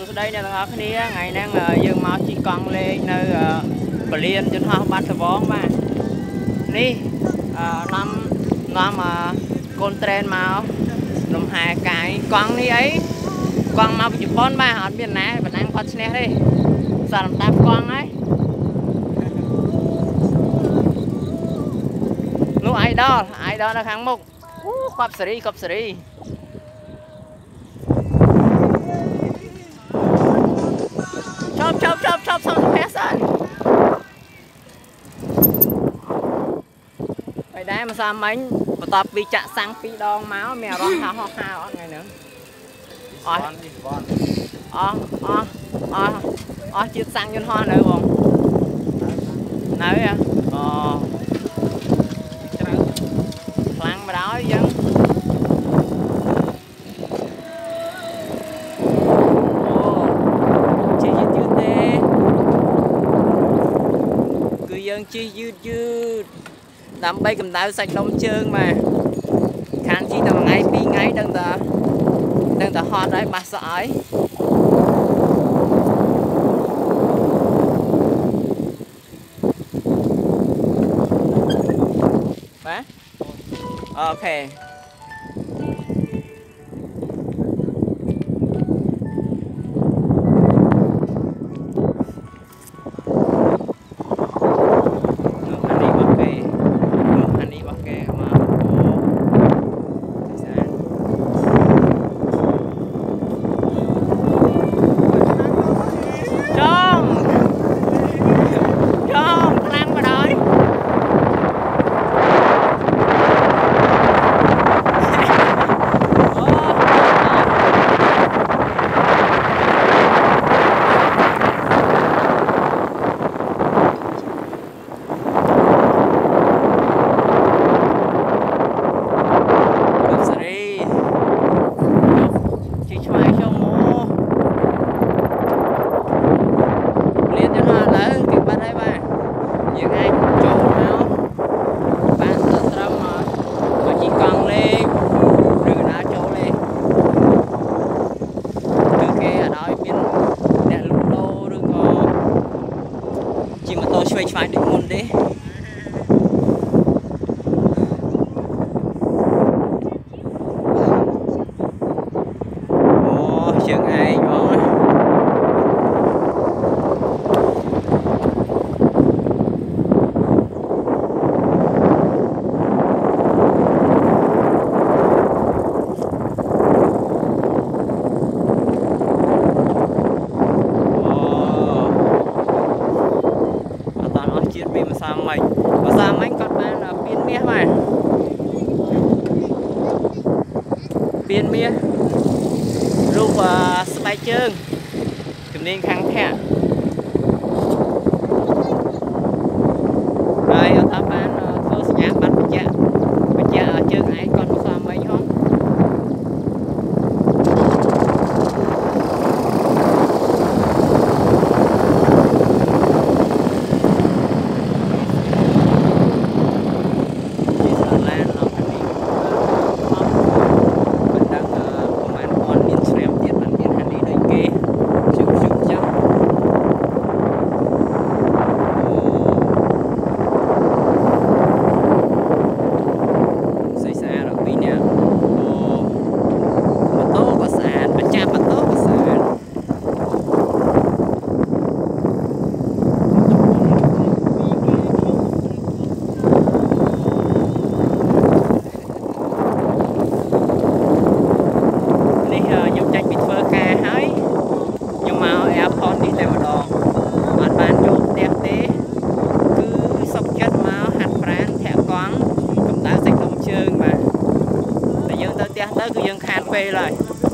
ស្ដីអ្នកទាំងអស់គ្នាថ្ងៃហ្នឹងយើងមកជិះកង់លេងនៅពលានយន្តហោះបាត់ដំបងបាទនេះនាំកូនត្រេនមកលំហែកាយកង់នេះអីកង់មកពីជប៉ុនបាទអត់មានណាបណ្ដាំគាត់ឈ្នះទេសារតាមកង់ហើយនោះអាយដលនៅខាងមុខកប់សេរីឈប់សុំភ័ក្រសិនហើយដែរម្សិលមិញបន្ទាប់ពីចាក់សាំង2 ដងមកមានអារម្មណ៍ថាហោះហើរអត់ថ្ងៃហ្នឹងអស់ជាតិសាំងយន្តហោះនៅបងនៅអូច្រើនខ្លាំងមកដល់យើងយើងជិះយឺតដើម្បីកម្ដៅសាច់ដុំជើងបាទខានជិះតែ1 ថ្ងៃ 2 ថ្ងៃដឹងតែហត់ហើយបាសសក់ហើយបាទអូខេឆ្វេងឆ្វាយដូចមុនទេជើងឯងបងម្សិលមិញគាត់បានពៀនមាសបាទពៀនមាសរូបស្បែកជើងជំនាញខាងភ័ក្រហើយអត់ថាបានធ្វើសញ្ញាបត្របញ្ជាក់ជើងឯងគាត់ម្សិលមិញហ៎ទៅគឺយើងខាតពេលហើយ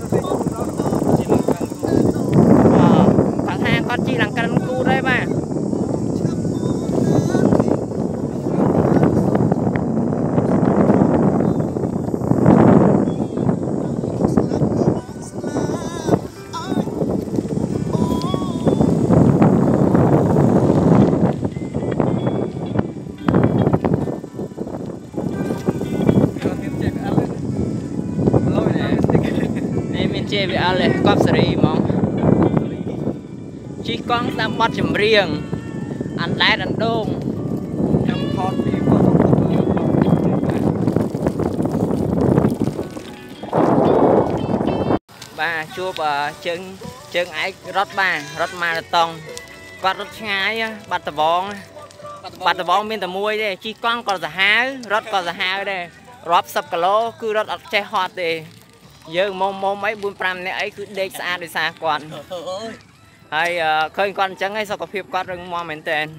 គាត់ថាគាត់ជីឡើងក្រិនគូដែរបាទJBL កប់សេរីហ្មងកង់ស្ដាប់បទចម្រៀងអណ្ដែតអណ្ដូងខ្ញុំថតពីបាទជួបជើងឯករត់បាទរត់ម៉ារ៉ាតុងគាត់រត់ឆ្ងាយបាត់ដំបងមានតែមួយទេជិះកង់ក៏សាហាវរត់ក៏សាហាវដែររាប់10គីឡូគឺរត់អត់ចេះហត់ទេយើងមុំអី 4-5 នាក់អីគឺដេកស្អាតដោយសារគាត់ហើយឃើញគាត់អញ្ចឹងឯងសុខភាពគាត់រឹងមាំមែនតើ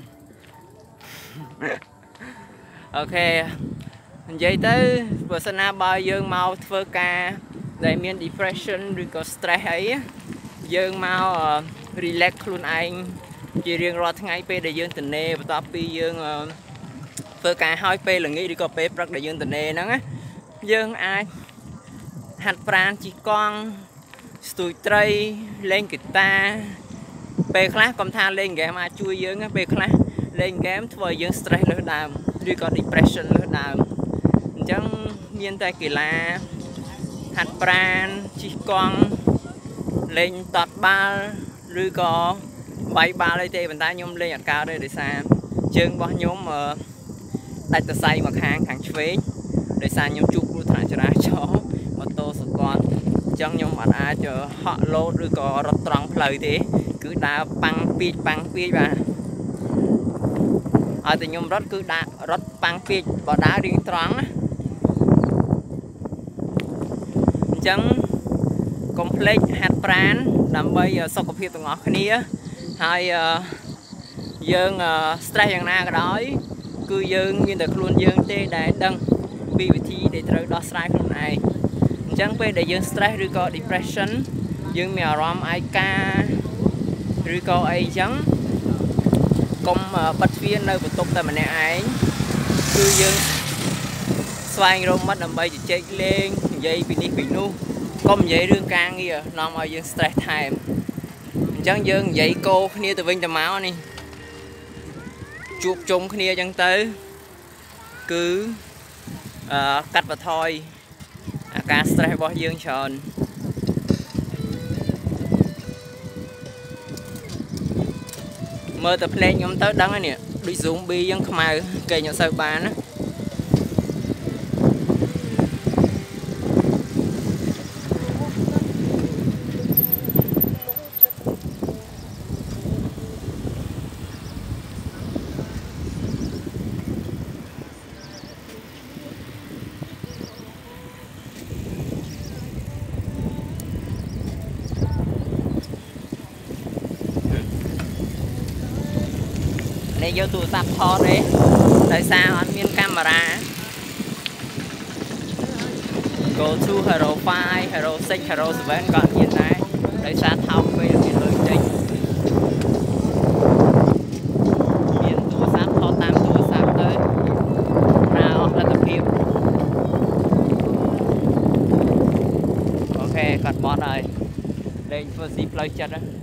អូខេនិយាយទៅបើសិនណាបើយើងមកធ្វើការដែលមាន depression ឬក៏ stress អីយើងមក relax ខ្លួនឯងជារៀងរាល់ថ្ងៃពេលដែលយើងទនេបន្ទាប់ពីយើងធ្វើការហើយពេលល្ងាចឬក៏ពេលព្រឹកដែលយើងទនេហ្នឹងណាយើងអាចហាត់ប្រាណជិះកង់ស្ទួយត្រីលេងហ្គីតាពេលខ្លះកុំថាលេងហ្គេមអាចជួយយើងពេលខ្លះលេងហ្គេមធ្វើឲ្យយើង stress លើសដើមឬក៏ depression លើសដើមអញ្ចឹងមានតែកីឡាហាត់ប្រាណជិះកង់លេងតត់បាល់ឬក៏វាយបាល់អីទេប៉ុន្តែខ្ញុំលេងអត់កើតទេដោយសារជើងរបស់ខ្ញុំដាច់សរសៃមកខាងឆ្វេងដោយសារខ្ញុំជួបគ្រោះថ្នាក់ចរាចរណ៍ម៉ូតូសកលអញ្ចឹងខ្ញុំអត់អាចហក់លោតឬក៏រត់ត្រង់ផ្លូវទេគឺដើរប៉ាំងពីចបាទឲ្យតែខ្ញុំរត់គឺដាក់រត់ប៉ាំងពីចបើដើររៀងត្រង់ណាអញ្ចឹងកុំភ្លេចហាត់ប្រាណដើម្បីសុខភាពទាំងអស់គ្នាហើយយើង stress យ៉ាងណាក៏ដោយគឺយើងមានតែខ្លួនយើងទេដែលដឹងពីវិធីដែលត្រូវដោះស្រាយខ្លួនឯងអញ្ចឹងពេលដែលយើង stress ឬក៏ depression យើងមានអារម្មណ៍ឯកាឬក៏អីអញ្ចឹងកុំបិទទ្វារនៅបន្ទប់តែម្នាក់ឯងគឺយើងស្វែងរកមិត្តដើម្បីជជែកលេងនិយាយពីនេះពីនោះកុំនិយាយរឿងការងារនាំឲ្យយើង stress ថែមអញ្ចឹងយើងនិយាយកោគ្នាទៅវិញទៅមកនេះជួបជុំគ្នាអញ្ចឹងទៅគឺកាត់បន្ថយអាការ stress របស់យើងច្រើនមើលតែភ្លេងខ្ញុំទៅដឹងហើយនេះដូច zombie អញ្ចឹងខ្មៅគេញ៉ាំសូវបានណានេះយកទូរស័ព្ទថតទេដោយសារអត់មានកាមេរ៉ា Go to Hero 5 Hero 6 Hero 7 ក៏អត់មានដែរដោយសារថោកពេកអត់មានលុយទិញមានទូរស័ព្ទថតតាមទូរស័ព្ទទៅប្រើអស់លទ្ធភាពអូខេកាត់បត់ហើយលេងធ្វើស៊ីផ្លូវចិត្តហ្នឹង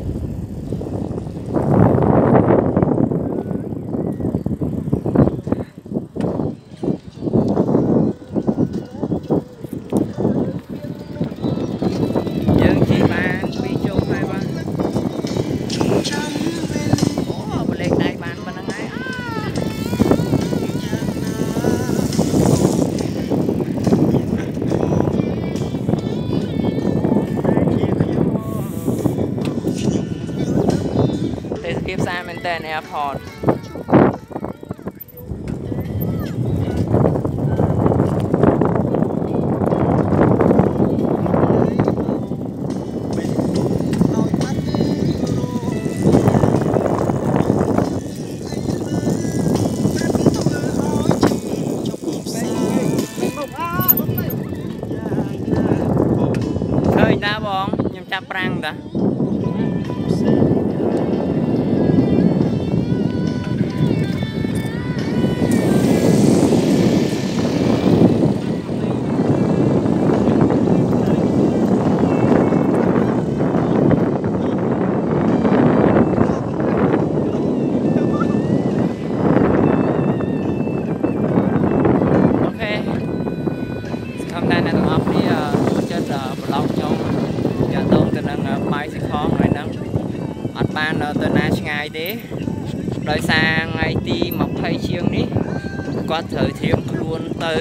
ភាពស្អាតមែនតើ airport ឃើញណាបងខ្ញុំចាប់ប្រាំងតា អអត់បានទៅណាឆ្ងាយទេដោយសារថ្ងៃទី20ជាងនេះគាត់ត្រូវត្រៀមខ្លួនទៅ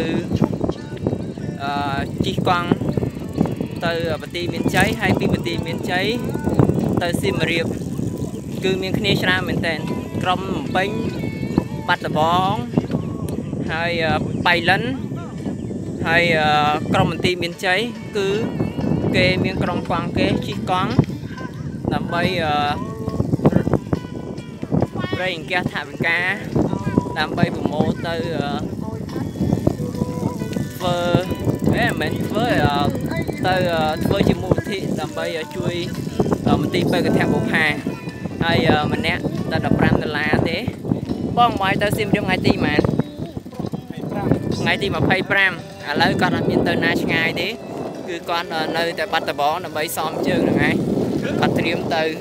ជិះកង់ទៅបន្ទាយមានជ័យហើយពីបន្ទាយមានជ័យទៅសៀមរាបគឺមានគ្នាច្រើនមែនតើក្រុមពេញបាត់ដំបងហើយបៃលិនហើយក្រុមបន្ទាយមានជ័យគឺគេមានក្រុមកង់គេជិះកង់ដើម្បីរៃអង្គាសថវិកាដើម្បីប្រមូលទៅធ្វើមិនធ្វើទៅធ្វើជាមូលនិធិដើម្បីជួយមន្ទីរពេទ្យកថាបុប្ផាហើយម្នាក់តែ$15ទេបងមកទៅសៀមរាបថ្ងៃទីប៉ុន្មានថ្ងៃទី25ឥឡូវគាត់អត់មានទៅណាឆ្ងាយទេគឺគាត់នៅតែបាត់ដំបងដើម្បីសមជើងហ្នឹងឯងគាត់ត្រៀមទៅ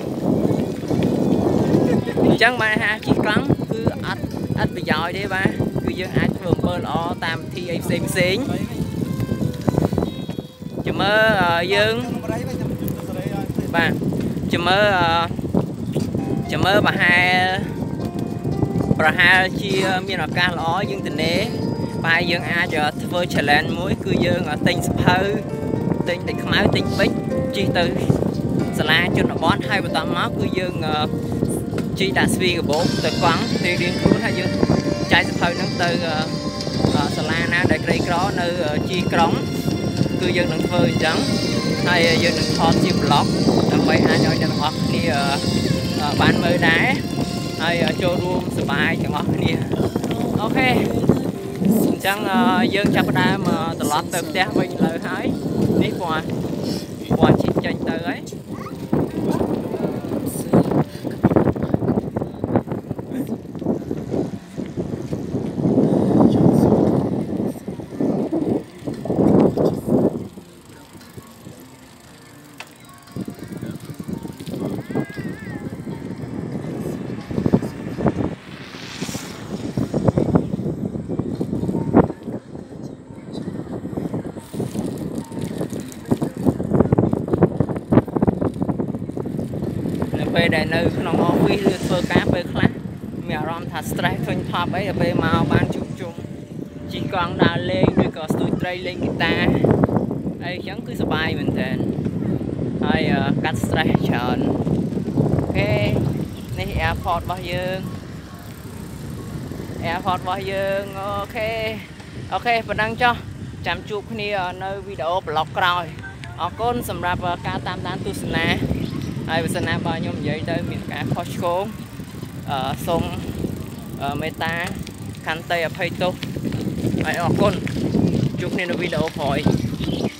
អញ្ចឹងបានថាជិះកង់គឺអត់ប្រយោជន៍ទេបាទគឺយើងអាចធ្វើអំពើល្អតាមវិធីអីផ្សេងចាំមើលយើងបាទចាំមើលប្រហែលជាមានឱកាសល្អយើងទៅនេបែរយើងអាចធ្វើ challenge មួយគឺយើងទិញសភៅទិញទឹកខ្មៅទិញពេជ្រជិះទៅសាលាជនបទហើយបន្តមកគឺយើងជិះដាក់ស្វីកាបូបទៅកង់ទៅរៀនខ្លួនហើយយើងចែកសភៅហ្នឹងទៅសាលាណាដែលក្រីក្រនៅជីក្រុងគឺយើងនឹងធ្វើអញ្ចឹងហើយយើងនឹងថតជា vlog ដើម្បីអាចឲ្យអ្នកទាំងអស់គ្នាបានមើលដែរហើយចូលរួមសប្បាយទាំងអស់គ្នាអូខេអញ្ចឹងយើងចាប់ផ្ដើមត្រឡប់ទៅផ្ទះវិញលើហើយនេះពណ៌ជិះចេញទៅហើយពេលដែលនៅក្នុង office ឬធ្វើការពេលខ្លះមានអារម្មណ៍ថា stress ឃើញថប់អីដល់ពេលមកបានជួបជុំជិះកង់ដើរលេងឬក៏ស្ទូចត្រីលេងហ្គីតាអីចឹងគឺសប្បាយមែនតើហើយកាត់ stress ច្រើនអូខេនេះ airport របស់យើងអូខេប៉ុណ្ណឹងចុះចាំជួបគ្នានៅវីដេអូ blog ក្រោយអរគុណសម្រាប់ការតាមដានទស្សនាហើយបើសិនណាបើខ្ញុំនិយាយទៅមានការខុសឆ្គងសូមមេត្តាខន្តីអភ័យទោសហើយអរគុណជួបគ្នានៅវីដេអូក្រោយ